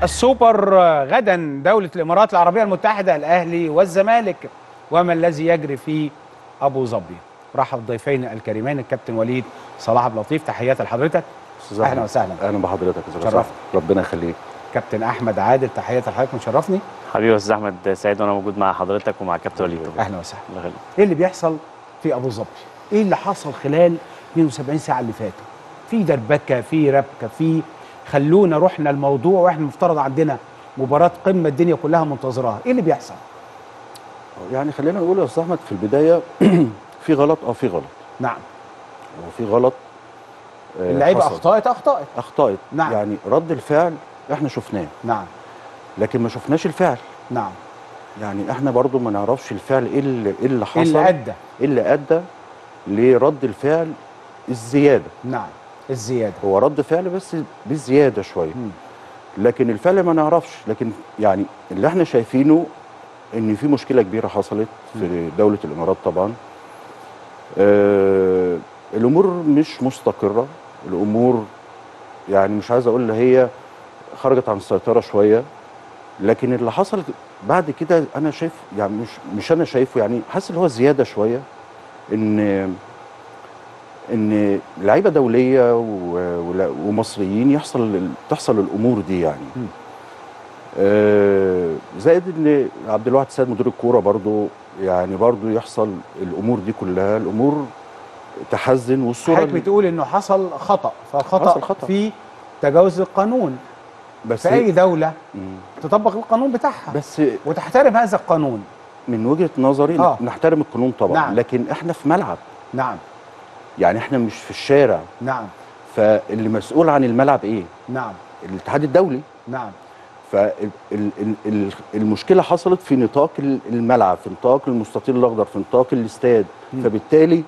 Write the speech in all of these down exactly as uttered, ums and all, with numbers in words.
السوبر غدا دولة الإمارات العربية المتحدة، الأهلي والزمالك، وما الذي يجري في أبو ظبي. رحب بضيفين الكريمين الكابتن وليد صلاح عبد اللطيف، تحياتي لحضرتك. اهلا وسهلا. اهلا بحضرتك يا استاذ صلاح، ربنا يخليك. كابتن احمد عادل، تحياتي لحضرتك، مشرفني. حبيبي يا استاذ احمد، سعيد وانا موجود مع حضرتك ومع الكابتن وليد. اهلا وسهلا. ايه اللي بيحصل في ابو ظبي؟ ايه اللي حصل خلال اثنين وسبعين ساعه اللي فاتوا؟ في دربكه، في ربكه، في خلونا رحنا الموضوع واحنا المفترض عندنا مباراه قمه الدنيا كلها منتظراها. ايه اللي بيحصل؟ يعني خلينا نقول يا استاذ احمد في البدايه في غلط اه في غلط. نعم. وفي غلط. آه اللعيبه اخطات اخطات اخطات نعم. يعني رد الفعل احنا شفناه. نعم. لكن ما شفناش الفعل. نعم. يعني احنا برضو ما نعرفش الفعل ايه اللي ايه اللي حصل، ايه اللي ادى ايه اللي ادى لرد الفعل الزياده. نعم. الزياده هو رد فعل بس بالزياده شويه. م. لكن الفعل ما نعرفش. لكن يعني اللي احنا شايفينه ان في مشكله كبيره حصلت في دوله الامارات طبعا. آه الامور مش مستقره، الامور يعني مش عايز اقول هي خرجت عن السيطره شويه. لكن اللي حصل بعد كده انا شايف يعني مش مش انا شايفه، يعني حاسس ان هو زياده شويه، ان ان لعيبه دوليه ومصريين يحصل تحصل الامور دي يعني. م. آه زائد ان عبد الواحد سيد مدير الكوره برضو يعني برضو يحصل الامور دي كلها، الامور تحزن. والصوره حضرتك بتقول انه حصل خطا، فالخطا خطأ في تجاوز القانون. بس في اي دوله مم. تطبق القانون بتاعها بس وتحترم هذا القانون. من وجهه نظري آه. نحترم القانون طبعا. نعم. لكن احنا في ملعب. نعم. يعني احنا مش في الشارع. نعم. فاللي مسؤول عن الملعب ايه؟ نعم. الاتحاد الدولي. نعم. فالمشكله حصلت في نطاق الملعب، في نطاق المستطيل الاخضر، في نطاق الاستاد. م. فبالتالي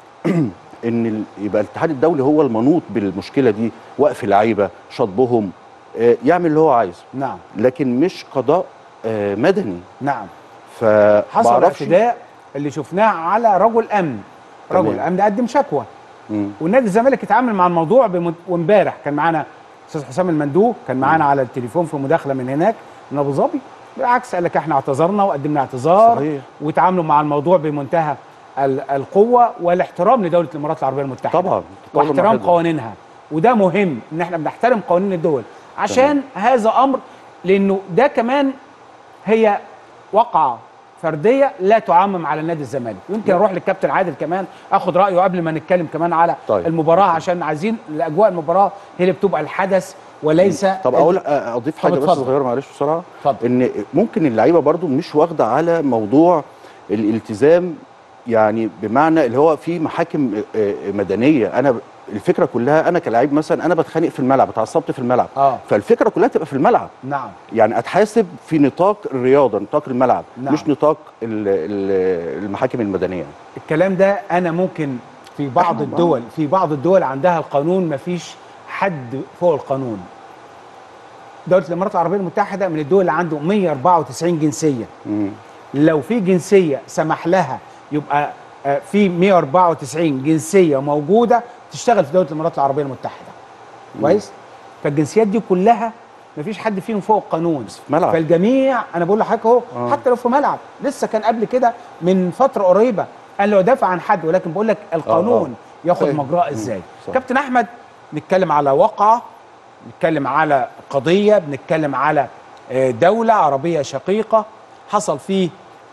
ان يبقى الاتحاد الدولي هو المنوط بالمشكله دي، وقف لعيبه، شطبهم، يعمل اللي هو عايزه. نعم. لكن مش قضاء مدني. نعم. فحصل اعتداء اللي شفناه على رجل امن. رجل الامن قدم شكوى، والنادي الزمالك اتعامل مع الموضوع بمد... وامبارح كان معانا استاذ حسام المندوب، كان معانا على التليفون في مداخله من هناك من ابو ظبي. بالعكس قال لك احنا اعتذرنا وقدمنا اعتذار. صحيح. وتعاملوا مع الموضوع بمنتهى القوه والاحترام لدوله الامارات العربيه المتحده. طبعا. واحترام قوانينها، وده مهم ان احنا بنحترم قوانين الدول عشان تمام. هذا امر، لانه ده كمان هي وقعه فرديه لا تعمم على نادي الزمالك. يمكن اروح للكابتن عادل كمان اخد رايه قبل ما نتكلم كمان على طيب. المباراه، عشان عايزين الاجواء المباراه هي اللي بتبقى الحدث وليس. طب اقول اضيف حاجه بس صغيره معلش بسرعه. فضل. ان ممكن اللعيبه برضو مش واخده على موضوع الالتزام، يعني بمعنى اللي هو في محاكم مدنيه. انا الفكره كلها انا كلاعب مثلا انا بتخانق في الملعب، اتعصبت في الملعب. آه. فالفكره كلها تبقى في الملعب. نعم. يعني اتحاسب في نطاق الرياضه، نطاق الملعب. نعم. مش نطاق المحاكم المدنيه. الكلام ده انا ممكن في بعض الدول في بعض الدول عندها القانون ما فيش حد فوق القانون. دوله الامارات العربيه المتحده من الدول اللي عنده مية وأربعة وتسعين جنسيه. م. لو في جنسيه سمح لها يبقى في مية وأربعة وتسعين جنسيه موجوده تشتغل في دوله الامارات العربيه المتحده. كويس؟ فالجنسيات دي كلها مفيش حد فيهم فوق القانون. ملعب. فالجميع انا بقول لحضرتك اهو آه. حتى لو في ملعب. لسه كان قبل كده من فتره قريبه قال لو دافع عن حد، ولكن بقول لك القانون آه. ياخد مجراه ازاي. كابتن احمد، نتكلم على واقعه، نتكلم على قضيه، بنتكلم على دوله عربيه شقيقه حصل فيه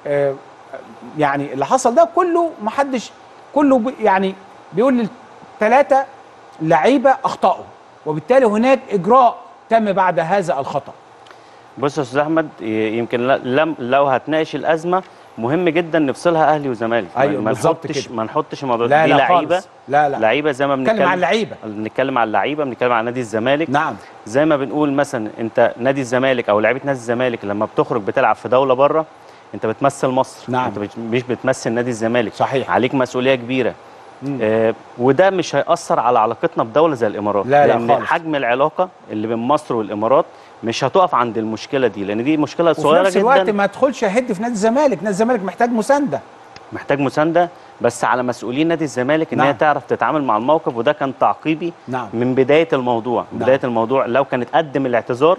يعني اللي حصل ده كله محدش كله يعني بيقول ثلاثة لعيبه اخطاوا، وبالتالي هناك اجراء تم بعد هذا الخطا. بص يا استاذ احمد، يمكن لم لو هتناقش الازمه مهم جدا نفصلها اهلي وزمالك. أيوة ما نحطش ما نحطش الموضوع ده دي لعيبه. لا لا لعيبه زي ما بنتكلم عن اللعيبه، بنتكلم عن اللعيبه، بنتكلم عن نادي الزمالك. نعم. زي ما بنقول مثلا انت نادي الزمالك او لعيبه نادي الزمالك لما بتخرج بتلعب في دوله بره انت بتمثل مصر. نعم. انت مش بتمثل نادي الزمالك. صحيح. عليك مسؤوليه كبيره. آه وده مش هيأثر على علاقتنا بدوله زي الامارات. لا لان لا خالص. حجم العلاقه اللي بين مصر والامارات مش هتقف عند المشكله دي، لان دي مشكله صغيره جدا. وفي نفس الوقت ما تدخلش هد في نادي الزمالك. نادي الزمالك محتاج مسانده. محتاج مسانده، بس على مسؤولين نادي الزمالك ان نعم. هي تعرف تتعامل مع الموقف. وده كان تعقيبي نعم. من بدايه الموضوع. نعم. بدايه الموضوع لو كانت قدم الاعتذار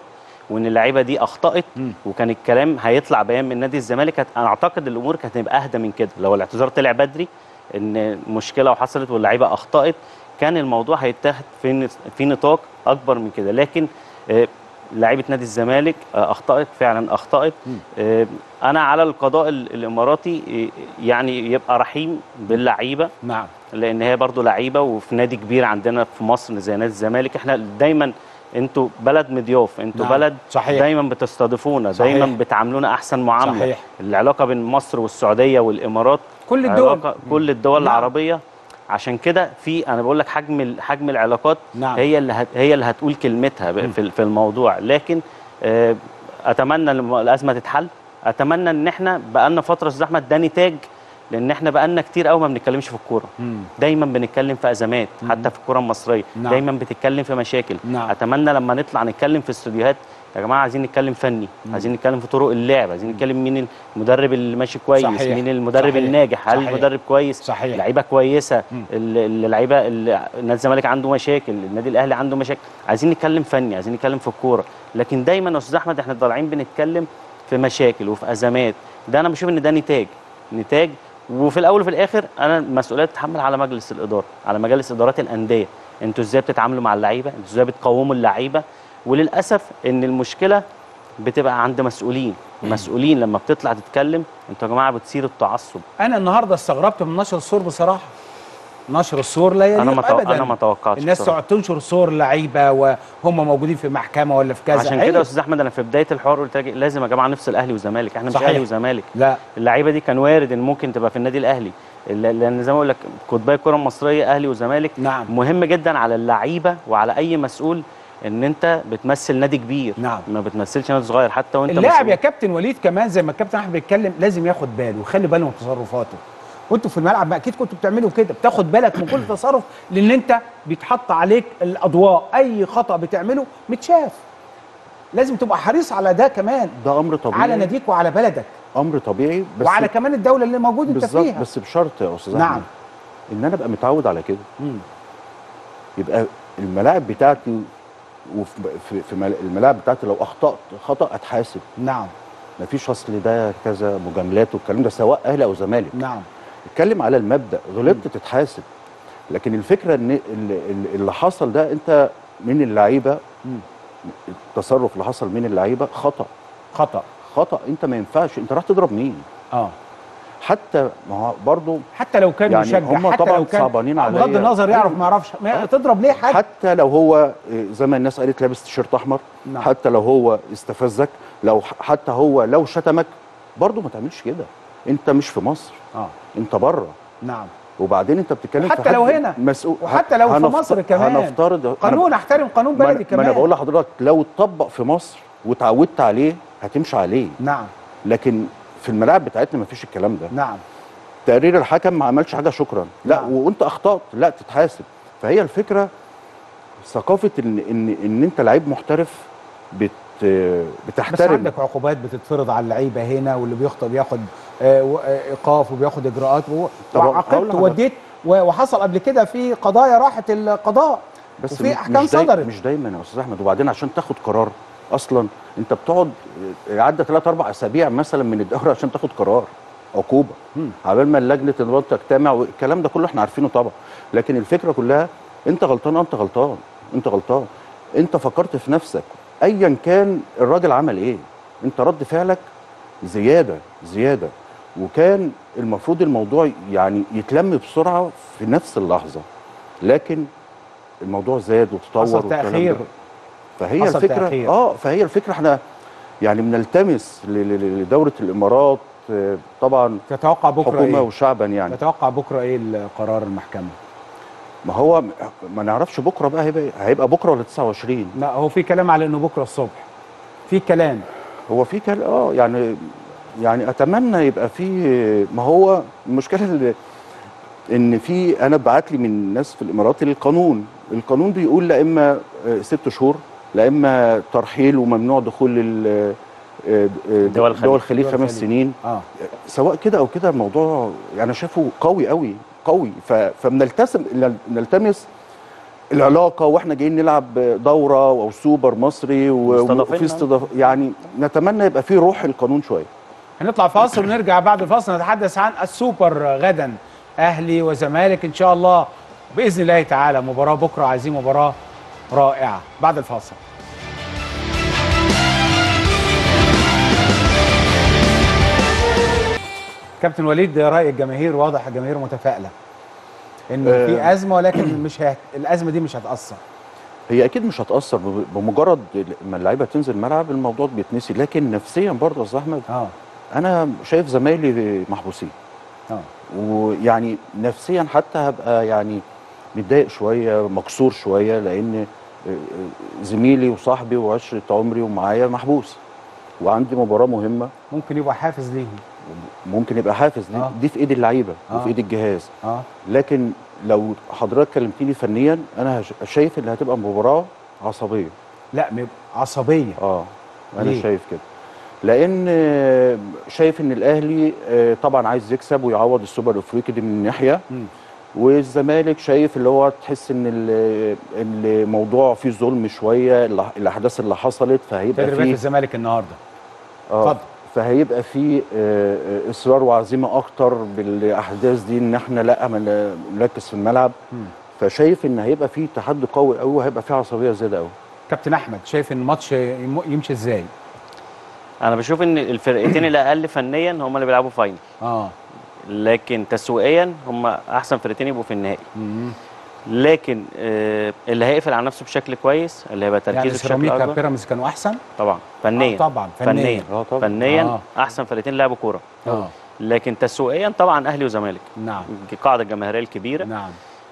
وان اللعيبه دي اخطات مم. وكان الكلام هيطلع بيان من نادي الزمالك، كانت- انا اعتقد الامور كانت هتبقى اهدى من كده. لو الاعتذار طلع بدري ان مشكله وحصلت واللعيبه اخطات، كان الموضوع هيتاخد في في نطاق اكبر من كده. لكن آه، لعيبه نادي الزمالك آه، اخطات فعلا اخطات. آه، انا على القضاء ال- الاماراتي آه، يعني يبقى رحيم باللعيبه، نعم. لان هي برضو لعيبه وفي نادي كبير عندنا في مصر زي نادي الزمالك. احنا دايما انتوا بلد مضياف، انتوا نعم. بلد صحيح. دايما بتستضيفونا، صحيح. دايما بتعاملونا احسن معامله. صحيح. العلاقه بين مصر والسعوديه والامارات كل الدول. علاقة كل الدول نعم. العربيه. عشان كده في انا بقول لك حجم ال- حجم العلاقات نعم. هي اللي هت هي اللي هتقول كلمتها ب- في في الموضوع. لكن آه، اتمنى ان الازمه تتحل. اتمنى ان احنا بقالنا فتره استاذ احمد ده نتاج، لان احنا بقالنا كتير قوي ما بنتكلمش في الكوره. مم. دايما بنتكلم في ازمات حتى في الكوره المصريه. نعم. دايما بتتكلم في مشاكل. نعم. اتمنى لما نطلع نتكلم في استوديوهات يا جماعه عايزين نتكلم فني، عايزين نتكلم في طرق اللعب، عايزين نتكلم مين المدرب اللي ماشي كويس، صحيح. مين المدرب صحيح. الناجح، هل صحيح. المدرب كويس، صحيح. لعيبه كويسه، ال- اللعيبه ال- نادي الزمالك عنده مشاكل، النادي الاهلي عنده مشاكل. عايزين نتكلم فني، عايزين نتكلم في الكوره. لكن دايما يا استاذ احمد احنا طالعين بنتكلم في مشاكل وفي ازمات. ده انا بشوف ان ده نتاج نتاج وفي الاول وفي الاخر انا المسؤوليه تتحمل على مجلس الاداره، على مجالس ادارات الانديه. انتوا ازاي بتتعاملوا مع اللعيبه، انتوا ازاي بتقوموا اللعيبه. وللاسف ان المشكله بتبقى عند مسؤولين. مسؤولين لما بتطلع تتكلم انتوا يا جماعه بتصير التعصب. انا النهارده استغربت من نشر الصور بصراحه. نشر الصور لا يليق انا ما تو... ابدا. انا ما توقعتش الناس بصراحة. تقعد تنشر صور لعيبه وهم موجودين في محكمه ولا في كذا. عشان عيب. كده يا استاذ احمد انا في بدايه الحوار قلت لك لازم يا جماعه نفصل اهلي وزمالك. احنا مش صحيح. اهلي وزمالك. لا. اللعيبه دي كان وارد ان ممكن تبقى في النادي الاهلي، لان زي ما اقول لك قطبي الكره المصريه اهلي وزمالك. نعم. مهم جدا على اللعيبه وعلى اي مسؤول ان انت بتمثل نادي كبير. نعم. ما بتمثلش نادي صغير حتى وانت اللاعب مسؤول. يا كابتن وليد كمان زي ما الكابتن احمد بيتكلم لازم ياخد باله ويخلي باله من تصرفاته. وانتوا في الملعب ما اكيد كنتوا بتعملوا كده، بتاخد بالك من كل تصرف لان انت بيتحط عليك الاضواء، اي خطا بتعمله متشاف. لازم تبقى حريص على ده كمان، ده امر طبيعي على ناديك وعلى بلدك امر طبيعي بس وعلى كمان الدوله اللي موجود انت بالظبط، فيها. بس بشرط يا استاذ نعم. احمد ان انا ابقى متعود على كده. مم. يبقى الملاعب بتاعتي وفي في في مل- الملاعب بتاعتي لو اخطات خطا اتحاسب. نعم. مفيش اصل ده كذا مجاملات والكلام ده سواء اهلي او زمالك. نعم. اتكلم على المبدا، غلطت تتحاسب. لكن الفكره ان اللي, اللي حصل ده انت من اللعيبه، مم. التصرف اللي حصل من اللعيبه خطا خطا. خطا. انت ما ينفعش انت راح تضرب مين؟ اه حتى ما هو برضه حتى لو كان يعني مشجع، هم حتى طبعاً لو كان صعبانين عليا. بغض النظر يعرف أيوة. ما يعرفش، ما تضرب ليه حد؟ حتى لو هو زي ما الناس قالت لابس تيشيرت احمر. نعم. حتى لو هو استفزك، لو حتى هو لو شتمك برضه ما تعملش كده. انت مش في مصر، اه انت بره. نعم. وبعدين انت بتتكلم حتى في حد لو هنا. مسؤول، وحتى لو في هنفت- مصر كمان. هنفترض قانون احترم قانون ما أنا- بلدي كمان. ما انا بقول لحضرتك لو اتطبق في مصر وتعودت عليه هتمشي عليه. نعم. لكن في الملاعب بتاعتنا ما فيش الكلام ده. نعم. تقرير الحكم ما عملش حاجه شكرا، لا نعم. وانت اخطات لا تتحاسب. فهي الفكره ثقافه ان ان ان انت لعيب محترف بت بس بتحترم. عندك عقوبات بتتفرض على اللعيبه هنا، واللي بيخطئ بياخد آه، و- آه، ايقاف وبياخد اجراءات و- طب هقول وعاقبت لحضرتك. ووديت و- وحصل قبل كده في قضايا راحت القضاء بس وفي م- احكام مش داي صدرت. مش دايما يا استاذ احمد. وبعدين عشان تاخد قرار اصلا انت بتقعد عدى ثلاث اربع اسابيع مثلا من الدوري عشان تاخد قرار عقوبه، عبال ما اللجنه الانضباط تجتمع والكلام ده كله احنا عارفينه طبعا. لكن الفكره كلها انت غلطان، انت غلطان، انت غلطان. انت فكرت في نفسك ايا كان الراجل عمل ايه، انت رد فعلك زياده زياده. وكان المفروض الموضوع يعني يتلم بسرعه في نفس اللحظه، لكن الموضوع زاد وتطور حصل والكلام تاخير. ده. فهي حصل الفكره تأخير. اه فهي الفكره احنا يعني بنلتمس ل- ل- لدوله الامارات آه، طبعا تتوقع بكره حكومه ايه؟ وشعبا يعني. تتوقع بكره ايه القرار المحكمه؟ ما هو ما نعرفش بكره بقى هيبقى هيبقى بكره ولا تسعة وعشرين. لا هو في كلام على انه بكره الصبح. في كلام. هو في كلام اه يعني يعني اتمنى يبقى في. ما هو المشكله اللي ان في انا بعت لي من ناس في الامارات القانون القانون بيقول لا اما آه، ست شهور لا اما ترحيل وممنوع دخول ال- آه، آه، دول الخليج. دول الخليج دول خمس الخليج. سنين. اه سواء كده او كده الموضوع يعني شايفه قوي قوي قوي. ف- فبنلتزم نلتمس العلاقه واحنا جايين نلعب دوره او سوبر مصري و- مستضافين. وفي استضاف يعني نتمنى يبقى في روح القانون شويه. هنطلع فاصل ونرجع بعد الفاصل نتحدث عن السوبر غدا، اهلي وزمالك ان شاء الله باذن الله تعالى. مباراه بكره، عايزين مباراه رائعه بعد الفاصل. كابتن وليد، راي الجماهير واضح، الجماهير متفائله انه آه. في ازمه، ولكن مش هت... الازمه دي مش هتاثر. هي اكيد مش هتاثر ب- بمجرد ما اللعيبه تنزل الملعب الموضوع بيتنسي، لكن نفسيا برضه يا استاذ احمد اه انا شايف زمايلي محبوسين، اه ويعني نفسيا حتى هبقى يعني متضايق شويه مكسور شويه، لان زميلي وصاحبي وعشره عمري ومعايا محبوس وعندي مباراه مهمه ممكن يبقى حافز ليهم. ممكن يبقى حافز دي, آه. دي في ايد اللعيبه آه. وفي ايد الجهاز. اه لكن لو حضرتك كلمتني فنيا انا هش- شايف ان هتبقى مباراه عصبيه. لا م- عصبيه. اه انا ليه؟ شايف كده، لان آه، شايف ان الاهلي آه، طبعا عايز يكسب ويعوض السوبر الافريقي دي من ناحيه، مم. والزمالك شايف اللي هو تحس ان ال- الموضوع فيه ظلم شويه، الأح- الاحداث اللي حصلت فهيبقى تدريبات فيه الزمالك النهارده. اه اتفضل. فهيبقى فيه آه، آه، اصرار وعزيمه اكتر بالاحداث دي، ان احنا لا ما نركز في الملعب. مم. فشايف ان هيبقى فيه تحدي قوي قوي وهيبقى فيه عصبيه زياده قوي. كابتن احمد، شايف ان الماتش يم- يمشي ازاي؟ انا بشوف ان الفرقتين الاقل فنيا هم اللي بيلعبوا فاينل، اه لكن تسويقيا هم احسن فرقتين يبقوا في النهائي. مم. لكن آه، اللي هيقفل على نفسه بشكل كويس، اللي هيبقى يعني تركيزه بشكل سيراميكا اكبر بيراميدز كانوا احسن. طبعا فنيا. آه طبعا فنيا. فنيا اه طبعا. فنيا آه. احسن فرقتين لعبوا كوره. اه لكن تسويقيا طبعا اهلي وزمالك، نعم القاعده الجماهيريه الكبيره. نعم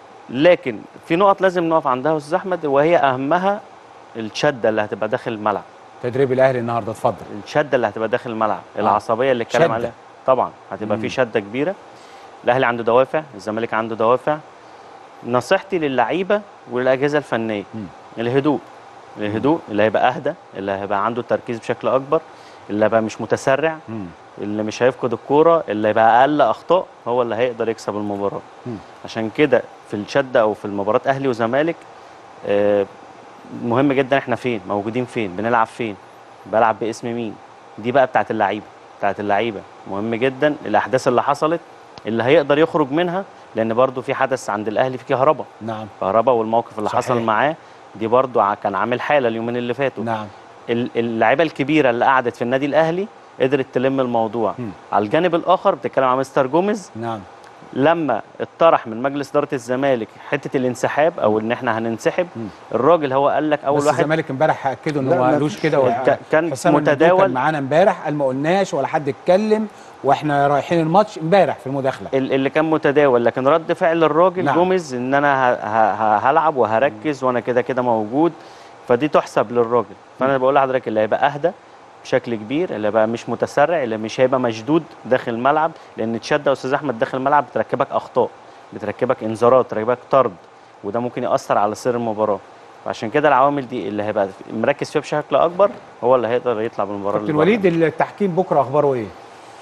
لكن في نقط لازم نقف عندها يا استاذ احمد، وهي اهمها الشده اللي هتبقى داخل الملعب. تدريب الاهلي النهارده، اتفضل. الشده اللي هتبقى داخل الملعب، العصبيه اللي اتكلم شدة. عليها طبعا هتبقى في شده كبيره. الاهلي عنده دوافع، الزمالك عنده دوافع. نصيحتي للعيبه وللاجهزه الفنيه مم. الهدوء، الهدوء اللي هيبقى اهدى، اللي هيبقى عنده تركيز بشكل اكبر، اللي هيبقى مش متسرع، مم. اللي مش هيفقد الكوره، اللي هيبقى اقل اخطاء هو اللي هيقدر يكسب المباراه. مم. عشان كده في الشده او في المباراه اهلي وزمالك آه، مهم جدا احنا فين موجودين، فين بنلعب، فين بلعب باسم مين. دي بقى بتاعت اللعيبه، بتاعت اللعيبه مهم جدا. الاحداث اللي حصلت اللي هيقدر يخرج منها، لان برضو في حدث عند الاهلي في كهربا، نعم كهربا والموقف اللي صحيح. حصل معاه دي برضو ع- كان عامل حاله اليومين اللي فاتوا. نعم ال- اللعيبه الكبيره اللي قعدت في النادي الاهلي قدرت تلم الموضوع. مم. على الجانب الاخر بتتكلم عن مستر جوميز، نعم لما اتطرح من مجلس اداره الزمالك حته الانسحاب او ان احنا هننسحب، مم. الراجل هو قال لك اول بس واحد الزمالك امبارح اكدوا انه لا، ما ما قالوش فيش. كده. ك- كان حسام المندوب متداول. كان معانا امبارح، قال ما قلناش ولا حد اتكلم واحنا رايحين الماتش امبارح في المداخله. ال- اللي كان متداول، لكن رد فعل الراجل نعم. جوميز ان انا ه- ه- ه- هلعب وهركز وانا كده كده موجود، فدي تحسب للراجل. فانا بقول لحضرتك اللي هيبقى اهدى بشكل كبير، اللي هيبقى مش متسرع، اللي مش هيبقى مشدود داخل الملعب، لان تشد يا استاذ احمد داخل الملعب بتركبك اخطاء، بتركبك انذارات، بتركبك طرد، وده ممكن ياثر على سير المباراه. فعشان كده العوامل دي اللي هيبقى مركز فيها بشكل اكبر هو اللي هيقدر يطلع بالمباراه. كابتن اللي وليد، بعدها. التحكيم بكره اخباره ايه؟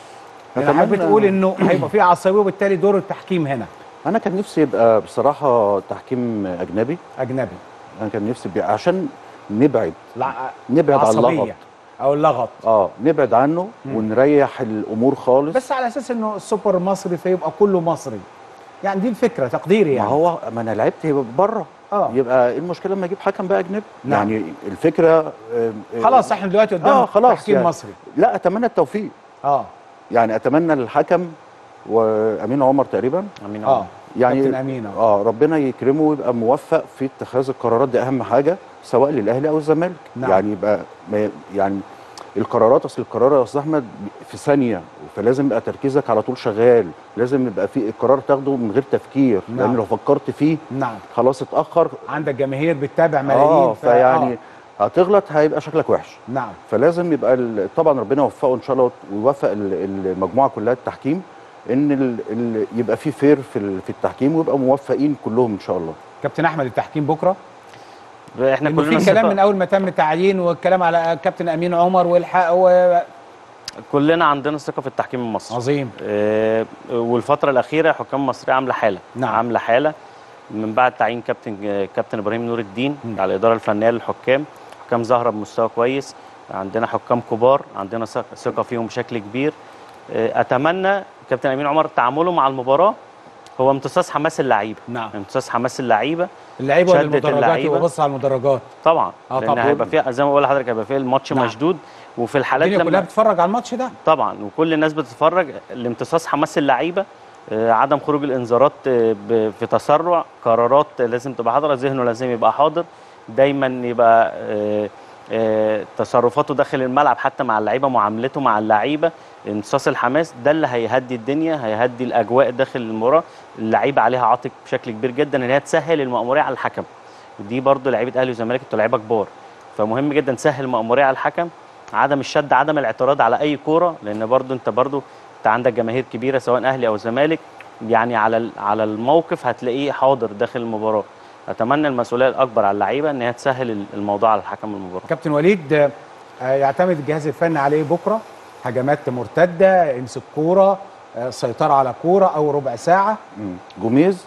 انا أتمنى- حابب تقول انه هيبقى في عصبيه وبالتالي دور التحكيم هنا انا كان نفسي يبقى بصراحه تحكيم اجنبي. اجنبي. انا كان نفسي يبقى عشان نبعد لا نبعد عن اللغط. عصبيه او اللغط. اه نبعد عنه مم. ونريح الامور خالص. بس على اساس انه السوبر مصري فيبقى كله مصري، يعني دي الفكره تقديري ما يعني. هو ما انا لعبت بره، اه يبقى ايه المشكله لما اجيب حكم بقى اجنبي؟ نعم. يعني الفكره آه، آه، خلاص احنا دلوقتي قدام اه خلاص تحكيم يعني. مصري. لا اتمنى التوفيق، اه يعني اتمنى الحكم وامين عمر تقريبا، امين اه يعني كابتن امين أهو. اه ربنا يكرمه ويبقى موفق في اتخاذ القرارات، دي اهم حاجه سواء للاهلي او الزمالك. نعم. يعني يبقى ما- يعني القرارات، اصل القرار يا استاذ احمد في ثانيه، فلازم يبقى تركيزك على طول شغال، لازم يبقى في القرار تاخده من غير تفكير. نعم. لان لو فكرت فيه نعم خلاص اتاخر. عندك جماهير بتتابع ملايين. اه ف- فيعني آه. هتغلط هيبقى شكلك وحش. نعم فلازم يبقى ال- طبعا ربنا يوفقه ان شاء الله ويوفق ال- المجموعه كلها التحكيم، ان ال ال يبقى في فير في ال- في التحكيم ويبقى موفقين كلهم ان شاء الله. كابتن احمد، التحكيم بكره احنا لانه كلنا في كلام ثقة- من اول ما تم التعيين والكلام على كابتن امين عمر والحق و... كلنا عندنا ثقه في التحكيم المصري. عظيم. آه، والفتره الاخيره حكام مصريه عامله حاله، نعم. عامله حاله من بعد تعيين كابتن كابتن ابراهيم نور الدين م. على الاداره الفنيه للحكام، حكام ظاهره بمستوى كويس، عندنا حكام كبار، عندنا ثقه فيهم بشكل كبير. اتمنى كابتن امين عمر تعامله مع المباراه هو امتصاص حماس اللعيبه. نعم، امتصاص حماس اللعيبه، اللعيبه ولا المدرجات؟ وبص على المدرجات طبعا، اه لان هيبقى فيها زي ما بقول لحضرتك هيبقى فيها الماتش نعم. مشدود، وفي الحالات الدنيا كلها بتتفرج على الماتش ده طبعا، وكل الناس بتتفرج. لامتصاص حماس اللعيبه، آه عدم خروج الانذارات آه في تسرع، قرارات لازم تبقى حاضره، ذهنه لازم يبقى حاضر دايما، يبقى آه آه تصرفاته داخل الملعب حتى مع اللعيبه، معاملته مع اللعيبه، امتصاص الحماس ده اللي هيهدي الدنيا، هيهدي الاجواء داخل المباراه. اللعيبه عليها عاتق بشكل كبير جدا ان هي تسهل المأموريه على الحكم، ودي برده لعيبه اهلي وزمالك انتوا لعيبه كبار، فمهم جدا تسهل المأموريه على الحكم، عدم الشد، عدم الاعتراض على اي كوره، لان برده انت برده انت عندك جماهير كبيره سواء اهلي او زمالك، يعني على على الموقف هتلاقيه حاضر داخل المباراه. اتمنى المسؤوليه الاكبر على اللعيبه ان هي تسهل الموضوع على الحكم المباراه. كابتن وليد، يعتمد الجهاز الفني عليه بكره؟ هجمات مرتده، امسك كوره، سيطره على كوره او ربع ساعه؟ جوميز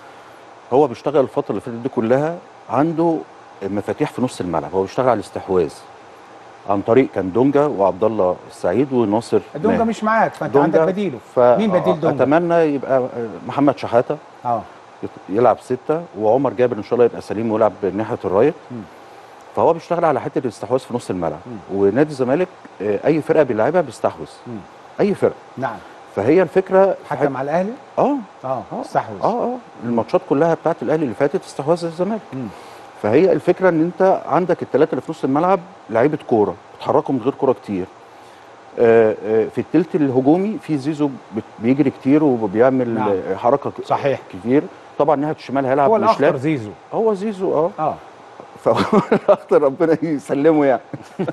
هو بيشتغل الفتره اللي فاتت دي كلها عنده مفاتيح في نص الملعب، هو بيشتغل على الاستحواذ عن طريق كان دونجا وعبد الله السعيد وناصر. دونجا مش معاك فانت عندك بديله، مين بديل دونجا؟ اتمنى يبقى محمد شحاته اه يلعب سته، وعمر جابر ان شاء الله يبقى سليم ويلعب ناحيه الرايت. فهو بيشتغل على حته الاستحواذ في نص الملعب، م. ونادي الزمالك اي فرقه بيلعبها بيستحوذ، اي فرقه. نعم. فهي الفكره حتى مع الاهلي؟ اه اه استحوذ. اه اه الماتشات كلها بتاعت الاهلي اللي فاتت استحواذ الزمالك. فهي الفكره ان انت عندك الثلاثه اللي في نص الملعب لعيبه كوره بيتحركوا من غير كوره كتير. آآ آآ في الثلث الهجومي في زيزو بيجري كتير وبيعمل نعم. حركه صحيح كتير. طبعا ناحيه الشمال هيلعب هو الاخطر زيزو، هو زيزو اه اه فهو الاخطر ربنا يسلمه يعني.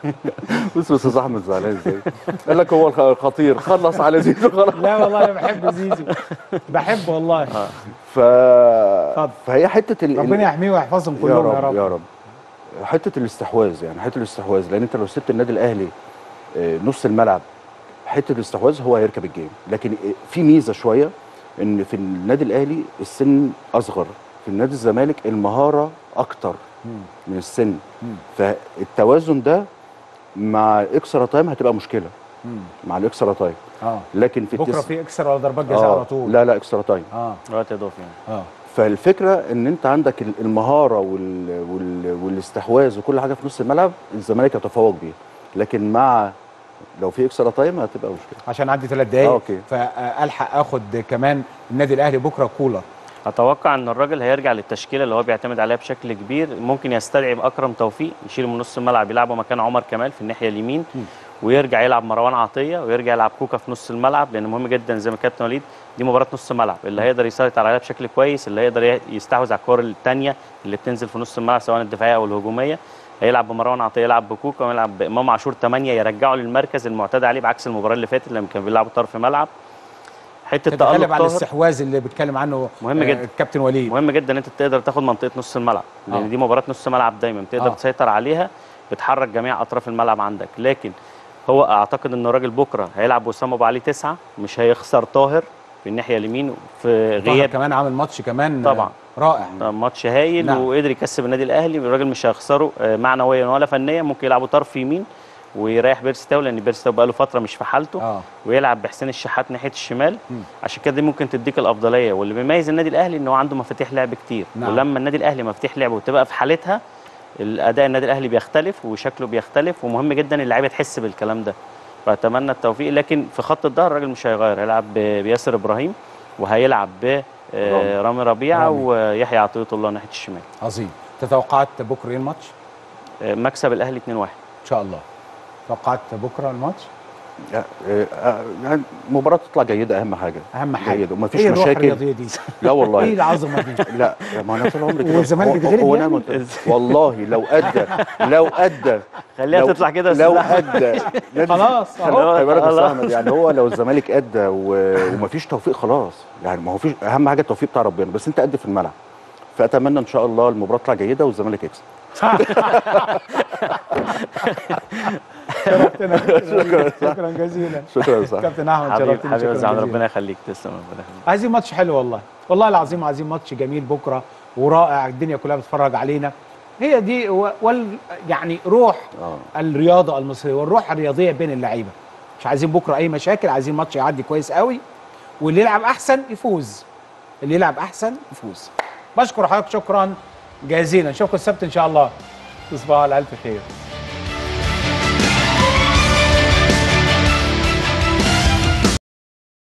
بص بص يا احمد زعلان ازاي، قال لك هو الخطير خلص على زيزو خلاص. لا والله انا بحب زيزو، بحبه والله. آه. ف... فهي حته ال... ربنا يحميه ويحفظهم كلهم يا رب يا رب. حته الاستحواذ يعني حته الاستحواذ، لان انت لو سبت النادي الاهلي نص الملعب حته الاستحواذ هو هيركب الجيم. لكن في ميزه شويه ان في النادي الاهلي السن اصغر، في النادي الزمالك المهاره اكتر من السن. مم. فالتوازن ده مع اكسترا تايم هتبقى مشكله. مم. مع الاكسترا تايم اه لكن في بكره التس... في اكسترا ولا ضربات جزاء آه. على طول؟ لا لا اكسترا تايم اه وقت اضافي يعني. اه فالفكره ان انت عندك المهاره وال... وال... والاستحواذ وكل حاجه في نص الملعب الزمالك يتفوق بيها، لكن مع لو في اكسترا تايم هتبقى مشكله. عشان عندي ثلاث دقايق فالحق اخد كمان النادي الاهلي بكره كولر. اتوقع ان الراجل هيرجع للتشكيله اللي هو بيعتمد عليها بشكل كبير، ممكن يستدعي اكرم توفيق يشيله من نص الملعب يلعبه مكان عمر كمال في الناحيه اليمين، م. ويرجع يلعب مروان عطيه ويرجع يلعب كوكا في نص الملعب، لان مهم جدا زي ما كابتن وليد دي مباراه نص ملعب، اللي هيقدر يسيطر عليها بشكل كويس، اللي هيقدر يستحوذ على الكور الثانيه اللي بتنزل في نص الملعب سواء الدفاعيه او الهجوميه، هيلعب بمروان عطيه، يلعب بكوكا، ويلعب بامام عاشور ثمانية يرجعه للمركز المعتاد عليه، بعكس المباراه اللي فاتت لما كانوا بيلعبوا طرف ملعب. حته تألق طاهر على الاستحواذ اللي بيتكلم عنه مهم جدا الكابتن وليد، مهم جدا ان انت تقدر تاخد منطقه نص الملعب، لان آه. دي مباراه نص ملعب دايما بتقدر آه. تسيطر عليها، بتحرك جميع اطراف الملعب عندك. لكن هو اعتقد ان الراجل بكره هيلعب وسام ابو علي تسعه، مش هيخسر طاهر في الناحيه اليمين في غياب، كمان عامل ماتش كمان طبعا رائع، ماتش هايل نعم. وقدر يكسب النادي الاهلي، الراجل مش هيخسره معنويا ولا فنيا، ممكن يلعبوا طرف يمين ويريح بيرستاو لان بيرستاو بقى له فتره مش في حالته آه. ويلعب بحسين الشحات ناحيه الشمال. م. عشان كده دي ممكن تديك الافضليه، واللي بيميز النادي الاهلي ان هو عنده مفاتيح لعب كتير نعم. ولما النادي الاهلي مفاتيح لعبه وتبقى في حالتها الاداء النادي الاهلي بيختلف وشكله بيختلف، ومهم جدا اللعيبه تحس بالكلام ده. فاتمنى التوفيق، لكن في خط الظهر الراجل مش هيغير، هيلعب بياسر ابراهيم وهيلعب ب رامي ربيعه ويحيى عطيه الله ناحيه الشمال. عظيم. تتوقعات بكره ايه الماتش؟ مكسب الاهلي اتنين واحد ان شاء الله. توقعت بكره الماتش؟ يعني مباراه تطلع جيده، اهم حاجه اهم حاجه جيده ومفيش إيه مشاكل دي؟ لا والله ايه العظمه دي؟ لا ما انا طول عمري كده والزمالك بيتغلب يعني؟ والله لو ادى لو ادى خليها تطلع كده لو ادى خلاص اهو خلي بالك يا احمد، يعني هو لو الزمالك ادى ومفيش توفيق خلاص، يعني ما هو فيش، اهم حاجه التوفيق بتاع ربنا، بس انت ادي في الملعب. فاتمنى ان شاء الله المباراه تطلع جيده والزمالك يكسب. شرفتنا. شكرا جزيلا. شكرا صح كابتن احمد، شرفتنا. حبيبي حبيبي ربنا يخليك، تسلم. عايزين ماتش حلو والله، والله العظيم عايزين ماتش جميل بكره ورائع، الدنيا كلها بتتفرج علينا. هي دي وال يعني روح آه. الرياضه المصريه والروح الرياضيه بين اللعيبه. مش عايزين بكره اي مشاكل، عايزين ماتش يعدي كويس قوي، واللي يلعب احسن يفوز، اللي يلعب احسن يفوز. بشكر حضرتك شكرا جزيلا، نشوفكم السبت ان شاء الله. تصبحوا على الف خير.